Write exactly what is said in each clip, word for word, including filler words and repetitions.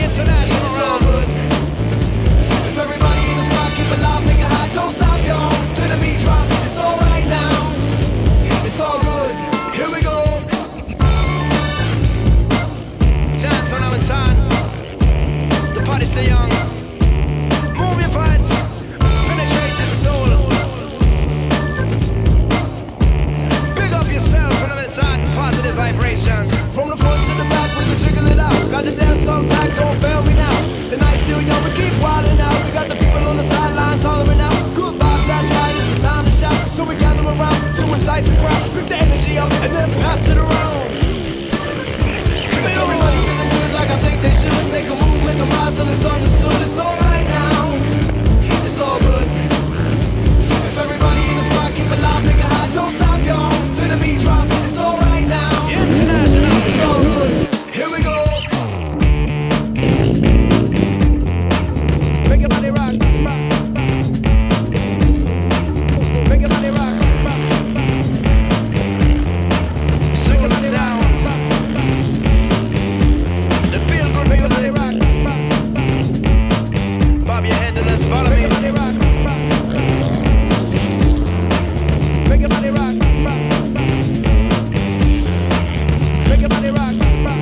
International. It's all good. If everybody in the spot keep it loud, make it hot, don't stop, y'all. To the beat drop, it's all right now. It's all good. Here we go. Dance on our time. The party's still young. Move your fights. Penetrate your soul. Big up yourself when I'm inside. Positive vibration. From the front to the back, we can jiggle it out. Got the dance on back, don't fail me now. The night's still young, we keep wildin' out. We got the people on the sidelines hollering out. Good vibes, that's right, it's the time to shout. So we gather around to entice the crowd. Pick the energy up and then pass it around. Make everybody feeling good like I think they should. Make a move, make a rise till it's understood. It's alright now. It's all good. If everybody in the spot keep it loud, make it hot, don't stop, y'all. To the beat drop, it's alright now. International. It's all good. Here we go. Make your body rock. Make your body rock. Make your body sounds. The feel good music. Bob your head and let's follow me. Make your body rock. Make your body rock. Make your body rock.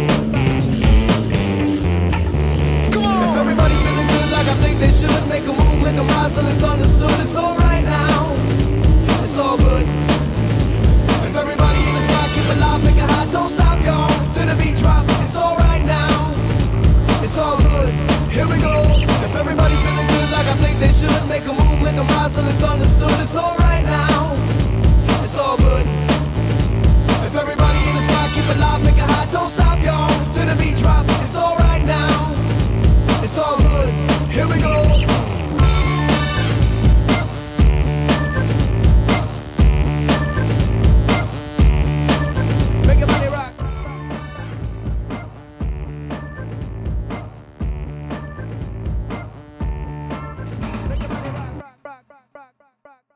Come on. If everybody feeling good like I think they should, make a move, make a rise till it's understood. It's alright now. It's all good. If everybody in the spot keep it loud, make it hot, don't stop, y'all. To the beat drop, it's alright now. It's all good. Here we go. If everybody feeling good like I think they should, make a move, make a rise till it's understood. It's alright